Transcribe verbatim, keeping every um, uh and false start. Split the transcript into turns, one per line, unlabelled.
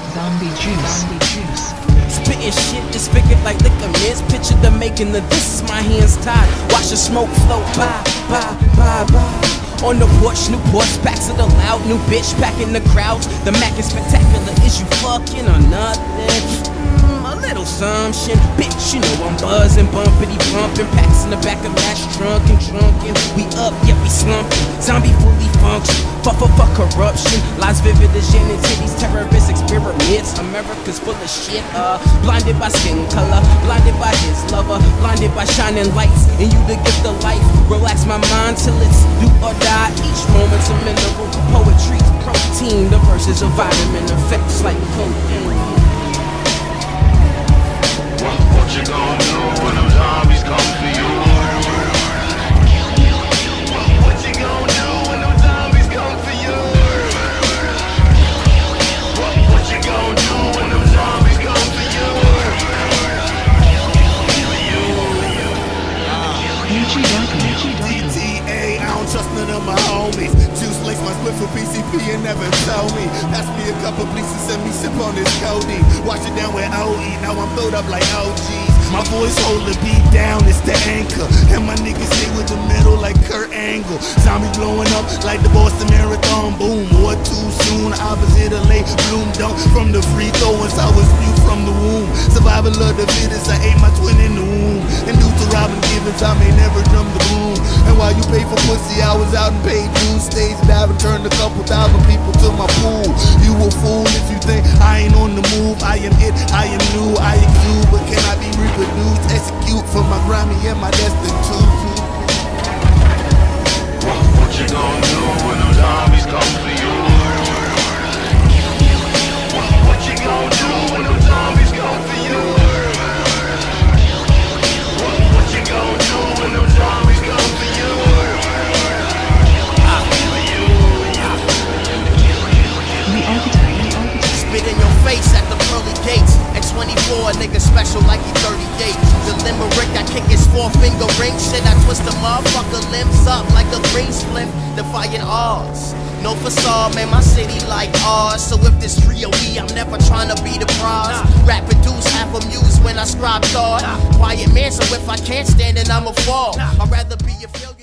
Zombie juice. Zombie juice.
Spitting shit disfigured like liquor mints. Picture the making of this, my hands tied. Watch the smoke float by, by, by, by. On the porch, new porch, backs of the loud, new bitch packing the crowds. The Mac is spectacular, is you fucking or nothing? Mm, a little assumption, bitch, you know I'm buzzing, bumpity bumping, packs in the back of Mash trunk and drunken. We up, yeah we slumping, zombie fully function. Fuck, fuck, fuck corruption, lies vivid as gin and titties, terrorist experiments. America's full of shit, uh, blinded by skin color, blinded by his lover, blinded by shining lights, and you the gift of life. Relax my mind till it's do or die. Each moment's a mineral, poetry's protein. The verses of vitamin effects like cocaine.
What, what you gonna do when them zombies come for you? What, what you gonna do when them zombies come for you? What, what you gonna do when them zombies come for you?
D T A, I don't trust none of my homies. Juice lace my split for P C P and never told me. Pass me a couple please and send me sip on this codeine. Wash it down with O E, now I'm filled up like O Gs. My voice hold the beat down, it's the anchor. And my niggas stay with the middle like Kurt Angle. Zombie blowing up like the Boston Marathon. Boom, or too soon. I was here to lay bloom dunk from the free throw once I was spewed from the womb. Survival of the fittest, I ate my twin in the womb. And due to Robin Givens, I may never drum the boom. And while you pay for pussy, I was out and paid dues. Stage diving, turned a couple thousand people to my pool. You a fool if you think I ain't on the move. I am it, I am new, I exude, but can I be reproduced? Execute for my Grammy and my destiny too.
What, what you gonna do when them zombies come for you? What, what you gonna do when them zombies come for you? What, what you gonna do when them zombies come for you? I feel you.
The archetype.
Spit in your face at the pearly gates. At twenty-four, a nigga special like he thirty-eight. The limerick, I kick his four finger ring. Shit, I twist a motherfucker limbs up like a green split, defying odds. No facade, man, my city like ours. So if this trio E, I'm never trying to be the prize. Rap produce, half amused when I scribe thought. Quiet man, so if I can't stand it, I'ma fall. I'd rather be a failure.